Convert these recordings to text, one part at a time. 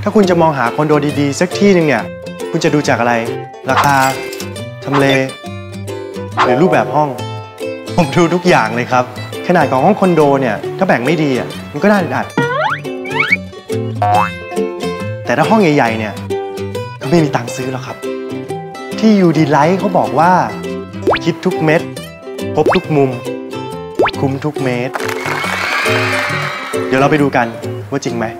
ถ้าคุณจะมองหาคอนโดดีๆสักที่หนึ่งเนี่ยคุณจะดูจากอะไรราคาทำเลหรือรูปแบบห้องผมดูทุกอย่างเลยครับขนาดของห้องคอนโดเนี่ยถ้าแบ่งไม่ดีอ่ะมันก็น่าอึดอัดแต่ถ้าห้องใหญ่ๆเนี่ยก็ไม่มีตังค์ซื้อหรอกครับที่ UD Light เขาบอกว่าคิดทุกเม็ดพบทุกมุมคุ้มทุกเมตรเดี๋ยวเราไปดูกันว่าจริงไหม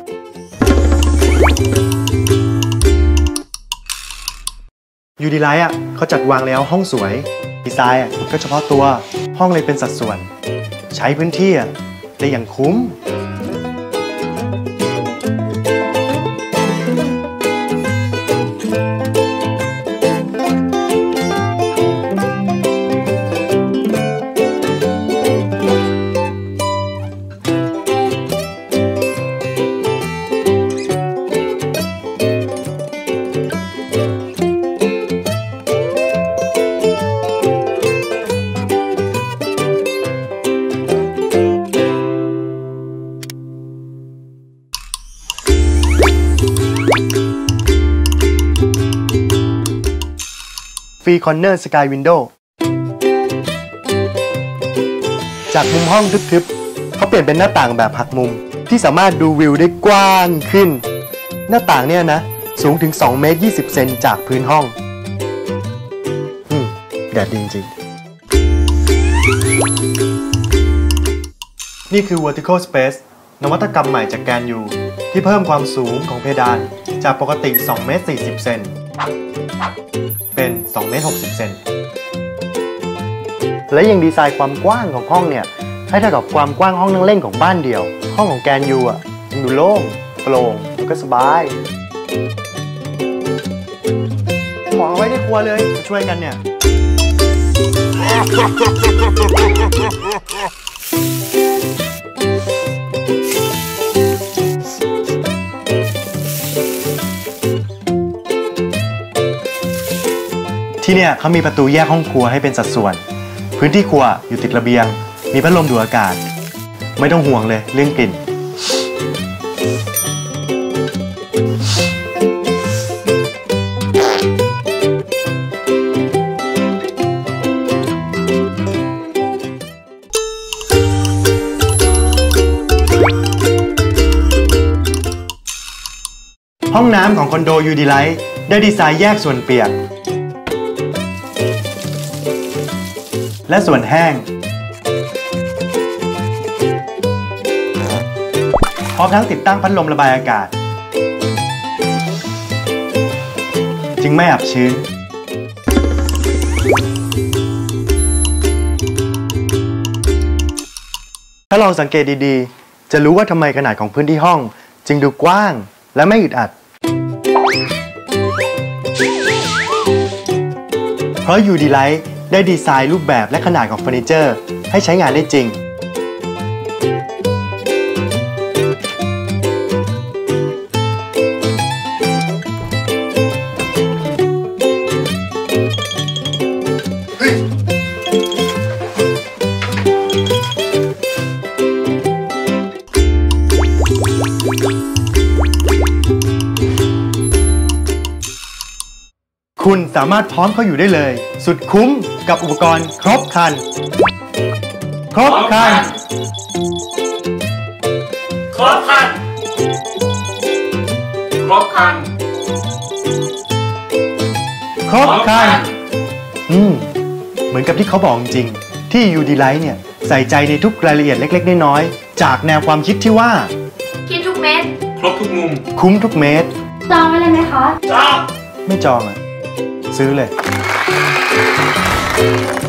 UD Light เขาจัดวางแล้วห้องสวยดีไซน์ก็เฉพาะตัวห้องเลยเป็นสัดส่วนใช้พื้นที่ได้อย่างคุ้มฟรีคอนเนอร์สกายวินโดว์จากมุมห้องทึบๆเขาเปลี่ยนเป็นหน้าต่างแบบหักมุมที่สามารถดูวิวได้กว้างขึ้นหน้าต่างเนี่ยนะสูงถึง2 เมตร 20 เซนจากพื้นห้องแดดดีจริงๆนี่คือ Vertical Space นวัตกรรมใหม่จากแกนยูที่เพิ่มความสูงของเพดานจากปกติ2 เมตร 40 เซนเป็น2 เมตร 60 เซนและยังดีไซน์ความกว้างของห้องเนี่ยให้เท่ากับความกว้างห้องนั่งเล่นของบ้านเดี่ยวห้องของแกนยูยังดูโล่งโปร่งแล้วก็สบายของเอาไว้ในครัวเลยมาช่วยกันเนี่ยที่เนี่ยเขามีประตูแยกห้องครัวให้เป็นสัดส่วนพื้นที่ครัวอยู่ติดระเบียงมีพัดลมดูดอากาศไม่ต้องห่วงเลยเรื่องกลิ่นห้องน้ำของคอนโด UD Light ได้ดีไซน์แยกส่วนเปียกและส่วนแห้งพร้อมทั้งติดตั้งพัดลมระบายอากาศจึงไม่อับชื้นถ้าลองสังเกตดีๆจะรู้ว่าทำไมขนาดของพื้นที่ห้องจึงดูกว้างและไม่อึดอัดเพราะ UD Light ได้ดีไซน์รูปแบบและขนาดของเฟอร์นิเจอร์ให้ใช้งานได้จริงคุณสามารถพร้อมเข้าอยู่ได้เลยสุดคุ้มกับอุปกรณ์ครบครันครบครันครบครันครบครันครบครันเหมือนกับที่เขาบอกจริงที่ UD Light เนี่ยใส่ใจในทุกรายละเอียดเล็กๆน้อยๆจากแนวความคิดที่ว่าคิดทุกเม็ดครบทุกมุมคุ้มทุกเม็ดจองไว้เลยไหมคะจองไม่จองซื้อเลย